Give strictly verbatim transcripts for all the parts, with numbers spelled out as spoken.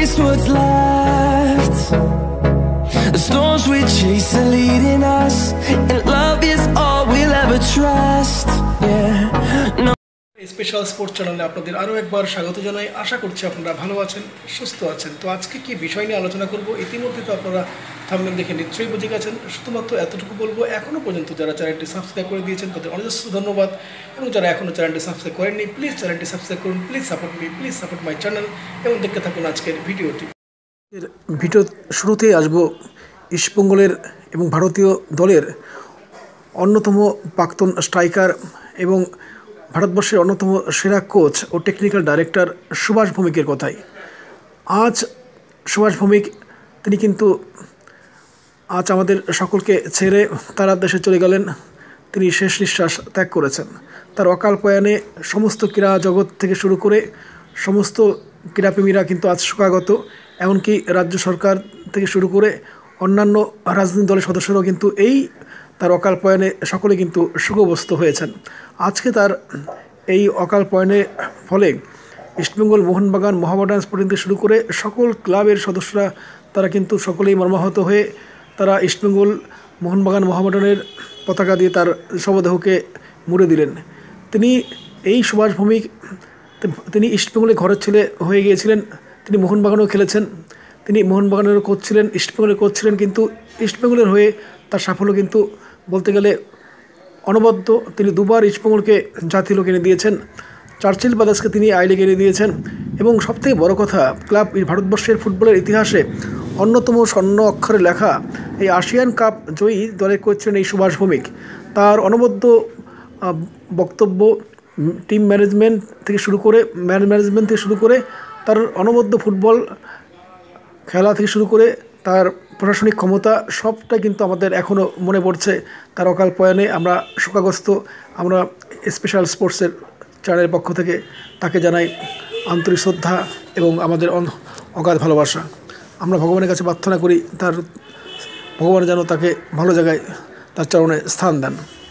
waste what's left. The storms we chase are leading us, and love is all we'll ever trust. Yeah. No. Special sports চ্যানেলে আপনাদের আরও একবার স্বাগত জানাই। আশা করছি আপনারা ভালো আছেন, সুস্থ আছেন। তো আজকে কি বিষয় নিয়ে আলোচনা করব ইতিমধ্যে তো আপনারা থাম্বনেল দেখে নিশ্চয়ই বুঝে গেছেন। শুধুমাত্র এতটুকু বলবো, এখনও পর্যন্ত যারা চ্যানেলটি সাবস্ক্রাইব করে দিয়েছেন তাদের অজস্র ধন্যবাদ, এবং যারা এখনও চ্যানেলটি সাবস্ক্রাইব করেননি প্লিজ চ্যানেলটি সাবস্ক্রাইব করুন। Please support me, please support my channel, এবং দেখতে থাকুন আজকের ভিডিওটি। ভিডিও শুরুতেই আসবো ইস্টবেঙ্গলের এবং ভারতীয় দলের অন্যতম প্রাক্তন স্ট্রাইকার এবং ভারতবর্ষের অন্যতম সেরা কোচ ও টেকনিক্যাল ডাইরেক্টর সুভাষ ভৌমিকের কথাই। আজ সুভাষ ভৌমিক তিনি কিন্তু আজ আমাদের সকলকে ছেড়ে তারা দেশে চলে গেলেন। তিনি শেষ নিঃশ্বাস ত্যাগ করেছেন। তার অকাল প্রয়াণে সমস্ত ক্রীড়া জগৎ থেকে শুরু করে সমস্ত ক্রীড়াপ্রেমীরা কিন্তু আজ শোকাগত, এমনকি রাজ্য সরকার থেকে শুরু করে অন্যান্য রাজনৈতিক দলের সদস্যরাও কিন্তু এই তার অকাল প্রয়াণে সকলে কিন্তু শোকগ্রস্ত হয়েছেন। আজকে তার এই অকাল প্রয়াণের ফলে ইস্টবেঙ্গল, মোহনবাগান, মোহামেডান স্পোর্টিং থেকে শুরু করে সকল ক্লাবের সদস্যরা তারা কিন্তু সকলেই মর্মাহত হয়ে তারা ইস্টবেঙ্গল, মোহনবাগান, মোহামেডানের পতাকা দিয়ে তার শবদেহকে মুড়ে দিলেন। তিনি এই সুভাষ ভৌমিক তিনি ইস্টবেঙ্গলের ঘরের ছেলে হয়ে গিয়েছিলেন। তিনি মোহনবাগানেও খেলেছেন, তিনি মোহনবাগানেরও কোচ ছিলেন, ইস্টবেঙ্গলের কোচ ছিলেন, কিন্তু ইস্টবেঙ্গলের হয়ে তার সাফল্য কিন্তু বলতে গেলে অনবদ্য। তিনি দুবার ইস্টবেঙ্গলকে জাতীয় লোক এনে দিয়েছেন, চার্চিল ব্রাদার্সকে তিনি আই লিগ এনে দিয়েছেন, এবং সবথেকে বড় কথা ক্লাব ভারতবর্ষের ফুটবলের ইতিহাসে অন্যতম স্বর্ণ অক্ষরে লেখা এই আসিয়ান কাপ জয়ী দলের কোচ ছিলেন এই সুভাষ ভৌমিক। তার অনবদ্য বক্তব্য, টিম ম্যানেজমেন্ট থেকে শুরু করে ম্যান ম্যানেজমেন্ট থেকে শুরু করে তার অনবদ্য ফুটবল খেলা থেকে শুরু করে তার প্রশাসনিক ক্ষমতা সবটা কিন্তু আমাদের এখনও মনে পড়ছে। তার অকাল প্রয়াণে আমরা শোকাগ্রস্ত। আমরা স্পেশাল স্পোর্টসের চ্যানেলের পক্ষ থেকে তাকে জানাই আন্তরিক শ্রদ্ধা এবং আমাদের অগাধ ভালোবাসা। আমরা ভগবানের কাছে প্রার্থনা করি তার ভগবান যেন তাকে ভালো জায়গায় তার চরণে স্থান দেন।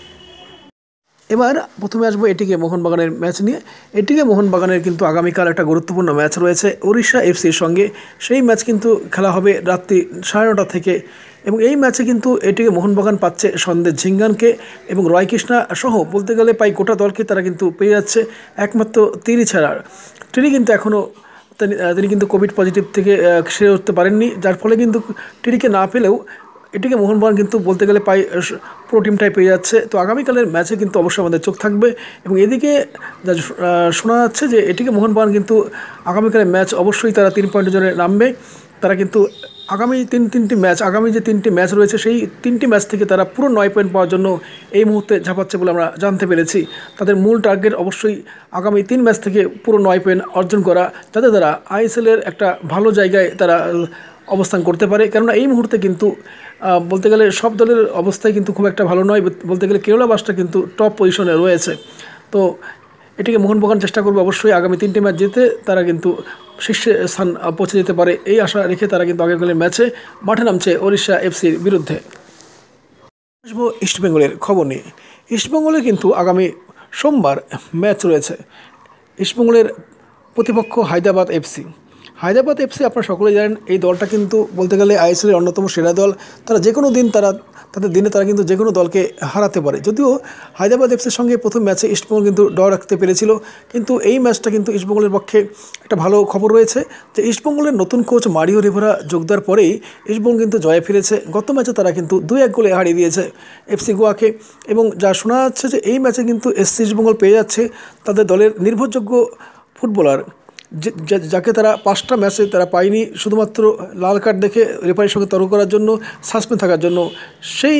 এবার প্রথমে আসবো এটিকে মোহনবাগানের ম্যাচ নিয়ে। এটিকে মোহনবাগানের কিন্তু আগামীকাল একটা গুরুত্বপূর্ণ ম্যাচ রয়েছে ওড়িশা এফসির সঙ্গে। সেই ম্যাচ কিন্তু খেলা হবে রাত্রি সাড়ে নটা থেকে, এবং এই ম্যাচে কিন্তু এটিকে মোহনবাগান পাচ্ছে সন্দেশ ঝিঙ্গানকে এবং রয় কৃষ্ণা সহ বলতে গেলে প্রায় গোটা দলকে তারা কিন্তু পেয়ে যাচ্ছে। একমাত্র তিনি ছাড়া, তিনি কিন্তু এখনও তিনি কিন্তু কোভিড পজিটিভ থেকে সেরে উঠতে পারেননি, যার ফলে কিন্তু টিটিকে না পেলেও এটিকে মোহনবাগান কিন্তু বলতে গেলে প্রায় পুরো টিমটাই পেয়ে যাচ্ছে। তো আগামীকালের ম্যাচে কিন্তু অবশ্যই আমাদের চোখ থাকবে, এবং এদিকে যা শোনা যাচ্ছে যে এটিকে মোহনবাগান কিন্তু আগামীকালের ম্যাচ অবশ্যই তারা তিন পয়েন্টের জন্য নামবে। তারা কিন্তু আগামী তিন তিনটি ম্যাচ আগামী যে তিনটি ম্যাচ রয়েছে সেই তিনটি ম্যাচ থেকে তারা পুরো নয় পয়েন্ট পাওয়ার জন্য এই মুহূর্তে ঝাঁপাচ্ছে বলে আমরা জানতে পেরেছি। তাদের মূল টার্গেট অবশ্যই আগামী তিন ম্যাচ থেকে পুরো নয় পয়েন্ট অর্জন করা, যাতে তারা আইএসএলের একটা ভালো জায়গায় তারা অবস্থান করতে পারে। কেননা এই মুহূর্তে কিন্তু বলতে গেলে সব দলের অবস্থায় কিন্তু খুব একটা ভালো নয়। বলতে গেলে কেরালা ব্লাস্টার কিন্তু টপ পজিশনে রয়েছে। তো এটিকে মোহনবাগান চেষ্টা করবে অবশ্যই আগামী তিনটি ম্যাচ জিতে তারা কিন্তু শীর্ষে স্থান পৌঁছে যেতে পারে, এই আশা রেখে তারা কিন্তু আগামীকালের ম্যাচে মাঠে নামছে ওড়িশা এফসির বিরুদ্ধে। আসবো ইস্টবেঙ্গলের খবর নিয়ে। ইস্টবেঙ্গলের কিন্তু আগামী সোমবার ম্যাচ রয়েছে। ইস্টবেঙ্গলের প্রতিপক্ষ হায়দ্রাবাদ এফসি। হায়দ্রাবাদ এফসি আপনারা সকলেই জানেন এই দলটা কিন্তু বলতে গেলে আইএসএলের অন্যতম সেরা দল। তারা যে কোনো দিন তারা তাদের দিনে তারা কিন্তু যে কোনো দলকে হারাতে পারে। যদিও হায়দ্রাবাদ এফসির সঙ্গে প্রথম ম্যাচে ইস্টবেঙ্গল কিন্তু ড্র রাখতে পেরেছিল, কিন্তু এই ম্যাচটা কিন্তু ইস্টবেঙ্গলের পক্ষে একটা ভালো খবর রয়েছে যে ইস্টবেঙ্গলের নতুন কোচ মারিও রিভেরা যোগ দেওয়ার পরেই ইস্টবেঙ্গল কিন্তু জয়ে ফিরেছে। গত ম্যাচে তারা কিন্তু দুই এক গোলে হারিয়ে দিয়েছে এফসি গোয়াকে, এবং যা শোনা যাচ্ছে যে এই ম্যাচে কিন্তু এসসি ইস্টবেঙ্গল পেয়ে যাচ্ছে তাদের দলের নির্ভরযোগ্য ফুটবলার, যাকে তারা পাঁচটা ম্যাচে তারা পায়নি শুধুমাত্র লাল কার্ড দেখে রেফারির সঙ্গে তর্ক করার জন্য, সাসপেন্ড থাকার জন্য। সেই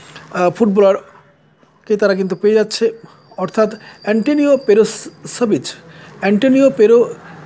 ফুটবলারকে তারা কিন্তু পেয়ে যাচ্ছে, অর্থাৎ অ্যান্টোনিও পেরোসেভিচ অ্যান্টোনিও পেরো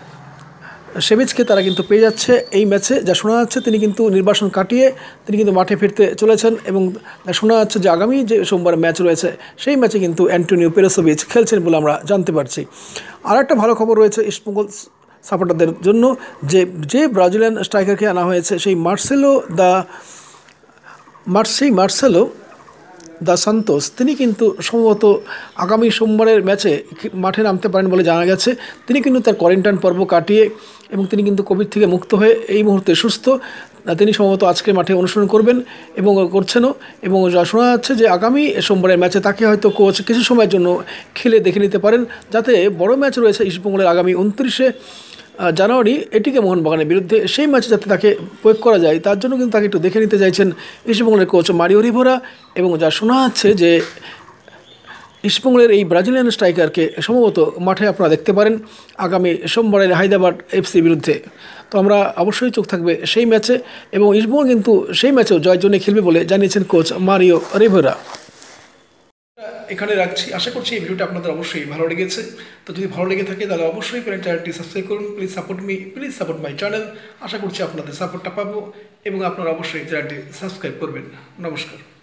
সেভিচকে তারা কিন্তু পেয়ে যাচ্ছে এই ম্যাচে। যা শোনা যাচ্ছে তিনি কিন্তু নির্বাসন কাটিয়ে তিনি কিন্তু মাঠে ফিরতে চলেছেন, এবং শোনা যাচ্ছে যে আগামী যে সোমবার ম্যাচ রয়েছে সেই ম্যাচে কিন্তু অ্যান্টোনিও পেরোসেভিচ খেলছেন বলে আমরা জানতে পারছি। আর একটা ভালো খবর রয়েছে ইস্টবেঙ্গল সাপোর্টারদের জন্য, যে যে ব্রাজিলিয়ান স্ট্রাইকারকে আনা হয়েছে সেই মার্সেলো দ্য মার্সেই মার্সেলো দা সান্তোস তিনি কিন্তু সম্ভবত আগামী সোমবারের ম্যাচে মাঠে নামতে পারেন বলে জানা গেছে। তিনি কিন্তু তার কোয়ারেন্টাইন পর্ব কাটিয়ে এবং তিনি কিন্তু কোভিড থেকে মুক্ত হয়ে এই মুহূর্তে সুস্থ। তিনি সম্ভবত আজকে মাঠে অনুশীলন করবেন এবং করছেনও, এবং যা শোনা যাচ্ছে যে আগামী সোমবারের ম্যাচে তাকে হয়তো কোচ কিছু সময়ের জন্য খেলে দেখে নিতে পারেন, যাতে বড় ম্যাচ রয়েছে ইস্টবেঙ্গলের আগামী উনত্রিশে জানুয়ারি এটিকে মোহনবাগানের বিরুদ্ধে, সেই ম্যাচে যাতে তাকে প্রয়োগ করা যায় তার জন্য কিন্তু তাকে একটু দেখে নিতে চাইছেন ইস্টবেঙ্গলের কোচ মারিও রিভেরা। এবং যা শোনা যাচ্ছে যে ইস্টবেঙ্গলের এই ব্রাজিলিয়ান স্ট্রাইকারকে সম্ভবত মাঠে আপনারা দেখতে পারেন আগামী সোমবারের হায়দ্রাবাদ এফসির বিরুদ্ধে। তো আমরা অবশ্যই চোখ থাকবে সেই ম্যাচে, এবং ইস্টবেঙ্গল কিন্তু সেই ম্যাচেও জয়ের জন্য খেলবে বলে জানিয়েছেন কোচ মারিও রিভেরা। এখানে রাখছি, আশা করছি এই ভিডিওটা আপনাদের অবশ্যই ভালো লেগেছে। তো যদি ভালো লেগে থাকে তাহলে অবশ্যই করে চ্যানেলটি সাবস্ক্রাইব করুন। Please support me, please support my channel. আশা করছি আপনাদের সাপোর্টটা পাবো এবং আপনারা অবশ্যই চ্যানেলটি সাবস্ক্রাইব করবেন। নমস্কার।